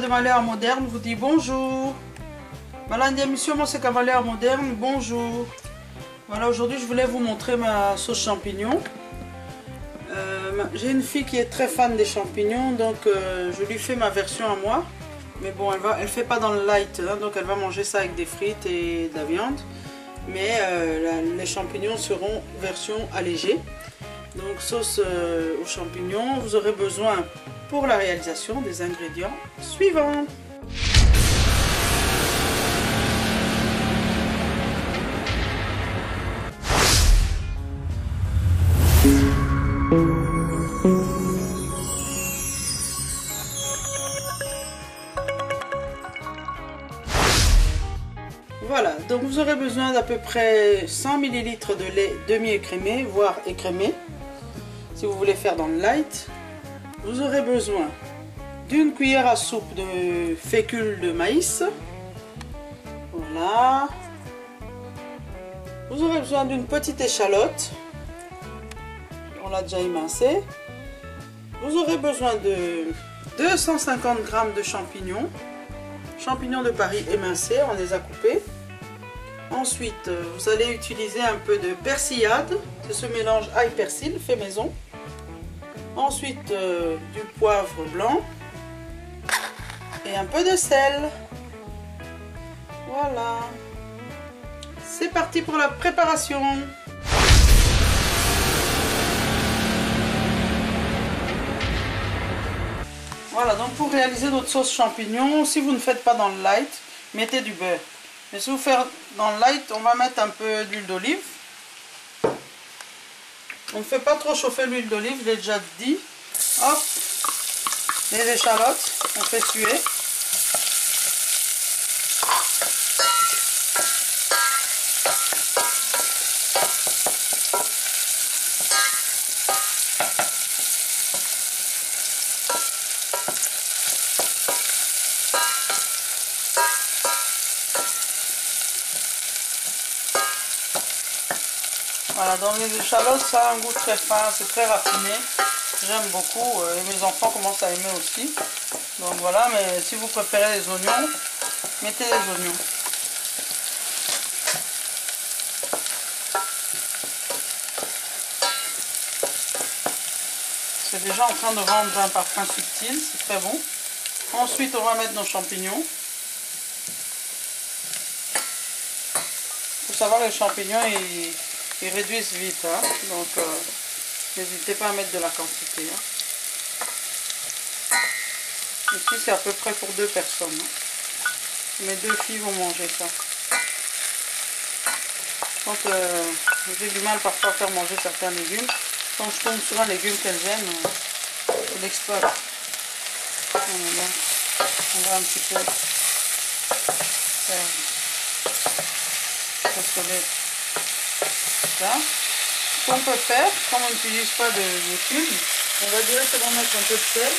Cavalière Moderne vous dit bonjour. Madame et messieurs, moi c'est Cavalière Moderne, bonjour. Voilà, aujourd'hui je voulais vous montrer ma sauce champignon. J'ai une fille qui est très fan des champignons, donc je lui fais ma version à moi. Mais bon, elle fait pas dans le light, hein, donc elle va manger ça avec des frites et de la viande. Mais les champignons seront version allégée. Donc sauce aux champignons, vous aurez besoin pour la réalisation des ingrédients suivants. Voilà, donc vous aurez besoin d'à peu près 100 ml de lait demi-écrémé, voire écrémé, si vous voulez faire dans le light. Vous aurez besoin d'une cuillère à soupe de fécule de maïs. Voilà. Vous aurez besoin d'une petite échalote. On l'a déjà émincée. Vous aurez besoin de 250 g de champignons. Champignons de Paris émincés, on les a coupés. Ensuite, vous allez utiliser un peu de persillade. C'est ce mélange ail-persil fait maison. Ensuite, du poivre blanc. Et un peu de sel. Voilà. C'est parti pour la préparation. Voilà, donc pour réaliser notre sauce champignon, si vous ne faites pas dans le light, mettez du beurre. Mais si vous faites dans le light, on va mettre un peu d'huile d'olive. On ne fait pas trop chauffer l'huile d'olive, je l'ai déjà dit. Hop, les échalotes, on fait suer. Voilà, dans les échalotes, ça a un goût très fin, c'est très raffiné. J'aime beaucoup et mes enfants commencent à aimer aussi. Donc voilà, mais si vous préférez les oignons, mettez les oignons. C'est déjà en train de rendre un parfum subtil, c'est très bon. Ensuite, on va mettre nos champignons. Il faut savoir que les champignons, ils réduisent vite, hein, donc n'hésitez pas à mettre de la quantité. Hein. Ici c'est à peu près pour 2 personnes. Hein. Mes 2 filles vont manger ça. Quand j'ai du mal parfois à faire manger certains légumes, quand je tombe sur un légume qu'elles aiment, je l'exploite. On va un petit peu faire consommer. Là. Ce qu'on peut faire, comme on n'utilise pas de cubes, on va directement mettre un peu de sel.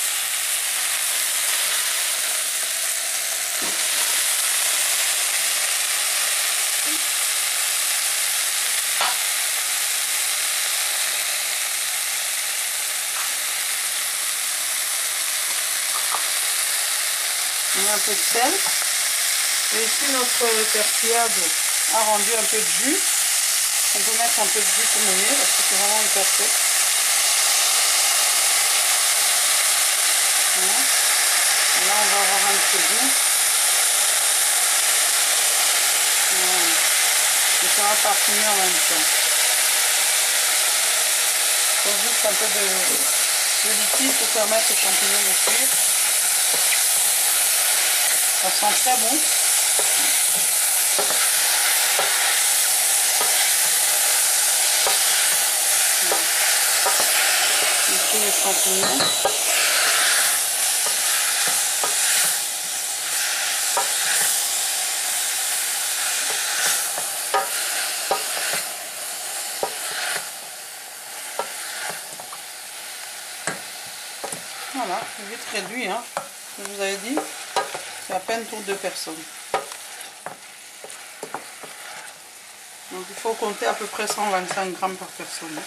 On met un peu de sel. Et ici notre persillade a rendu un peu de jus. On peut mettre un peu de jus pour mouiller parce que c'est vraiment hyper sec. Voilà. Et là on va avoir un peu de goût. Voilà. Et ça va parfumer en même temps. Il faut juste un peu de liquide pour permettre aux champignons de cuire. Ça sent très bon. Ici les champignons. Voilà, c'est vite réduit, hein. Je vous avais dit, c'est à peine pour 2 personnes. Donc il faut compter à peu près 125 g par personne.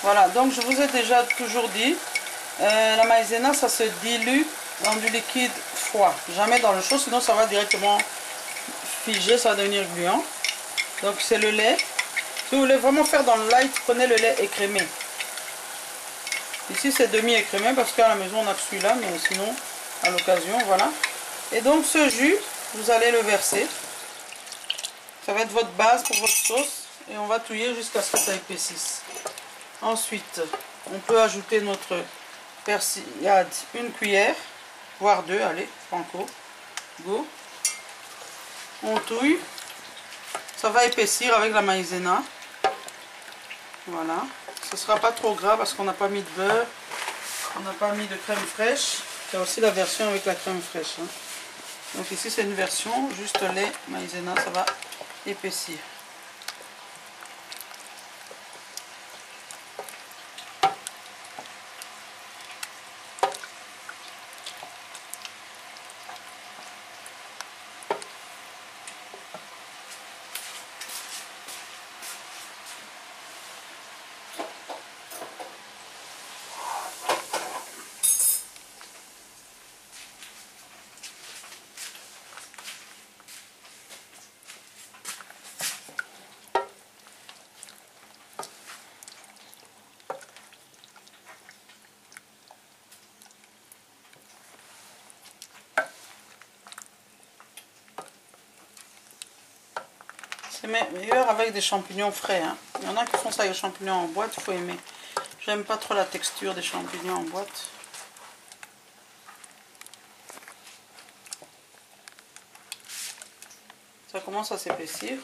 Voilà, donc je vous ai déjà toujours dit, la maïzena ça se dilue dans du liquide froid, jamais dans le chaud, sinon ça va directement figer, ça va devenir gluant. Donc c'est le lait. Si vous voulez vraiment faire dans le light, prenez le lait écrémé. Ici c'est demi-écrémé parce qu'à la maison on a que celui-là, mais sinon à l'occasion, voilà. Et donc ce jus, vous allez le verser. Ça va être votre base pour votre sauce et on va touiller jusqu'à ce que ça épaississe. Ensuite, on peut ajouter notre persillade, une cuillère, voire deux, allez, franco, go. On touille. Ça va épaissir avec la maïzena. Voilà. Ce ne sera pas trop gras parce qu'on n'a pas mis de beurre. On n'a pas mis de crème fraîche. Il y a aussi la version avec la crème fraîche. Hein. Donc ici c'est une version, juste lait, maïzena, ça va épaissir. C'est meilleur avec des champignons frais. Hein. Il y en a qui font ça avec des champignons en boîte, il faut aimer. J'aime pas trop la texture des champignons en boîte. Ça commence à s'épaissir.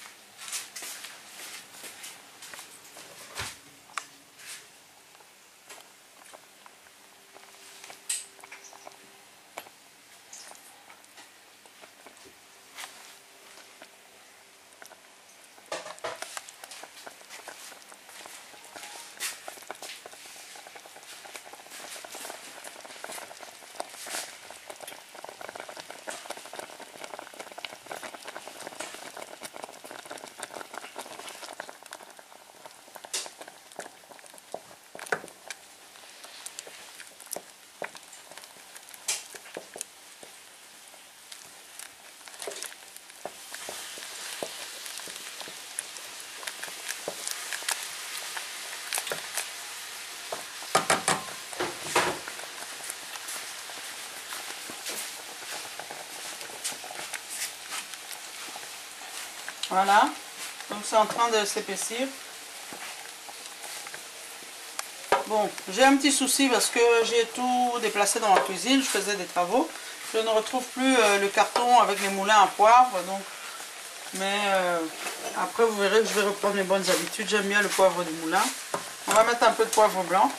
Voilà, donc c'est en train de s'épaissir. Bon, j'ai un petit souci parce que j'ai tout déplacé dans la cuisine, je faisais des travaux. Je ne retrouve plus le carton avec les moulins à poivre, donc. Mais après vous verrez que je vais reprendre mes bonnes habitudes, j'aime bien le poivre du moulin. On va mettre un peu de poivre blanc.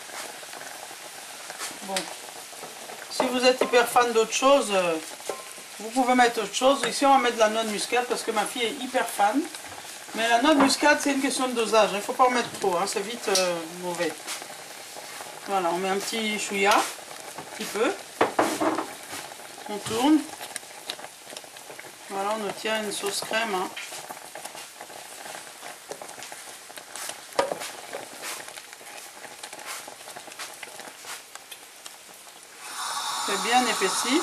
Bon, si vous êtes hyper fan d'autre chose, vous pouvez mettre autre chose. Ici on va mettre de la noix de muscade parce que ma fille est hyper fan. Mais la noix de muscade c'est une question de dosage, il ne faut pas en mettre trop, hein, c'est vite mauvais. Voilà, on met un petit chouïa, un petit peu. On tourne. Voilà, on obtient une sauce crème. Hein. C'est bien épaissi.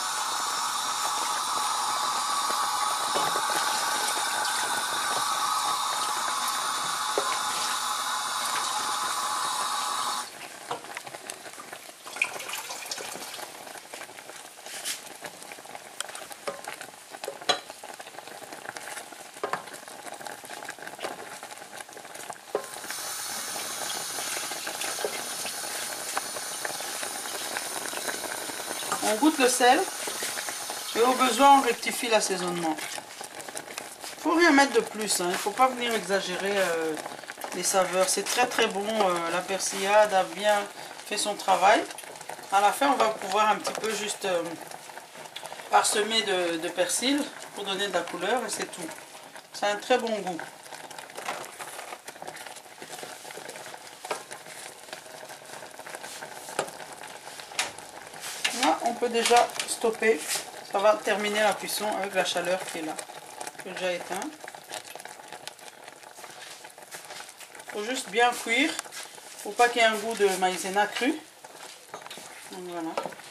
On goûte le sel et au besoin on rectifie l'assaisonnement. Il ne faut rien mettre de plus, hein. Il ne faut pas venir exagérer les saveurs. C'est très très bon, la persillade a bien fait son travail. À la fin on va pouvoir un petit peu juste parsemer de persil pour donner de la couleur et c'est tout. C'est un très bon goût. Là, on peut déjà stopper. Ça va terminer la cuisson avec la chaleur qui est là. J'ai déjà éteint. faut juste bien cuire pour pas qu'il y ait un goût de maïzena cru. Donc voilà.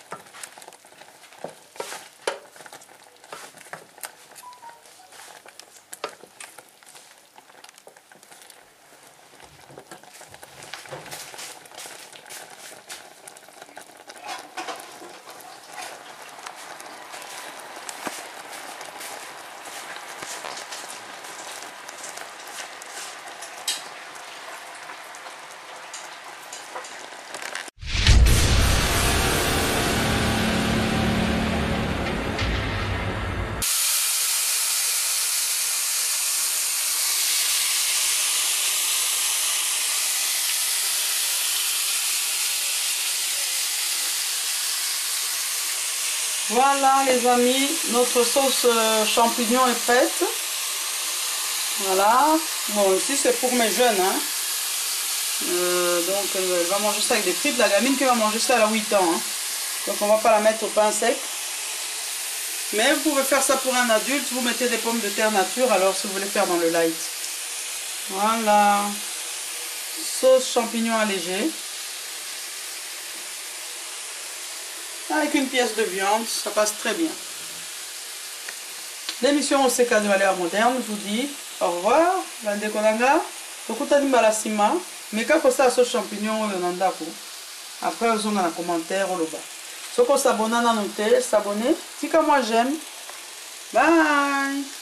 Voilà les amis, notre sauce champignon est prête. Voilà. Bon, ici c'est pour mes jeunes. Hein. Donc elle va manger ça avec des frites. La gamine qui va manger ça, elle a 8 ans. Hein. Donc on va pas la mettre au pain sec. Mais vous pouvez faire ça pour un adulte. Vous mettez des pommes de terre nature alors si vous voulez faire dans le light. Voilà. Sauce champignon allégée. Avec une pièce de viande, ça passe très bien. L'émission Oseka de Valeur Moderne vous dit au revoir. Bande konanga. Tokutani balasima. Meka kosa sauce champignon oyo na ndako. Après ozonga na commentaire oloba. Soko s'abonner na noter, s'abonner. Tika moi j'aime. Bye.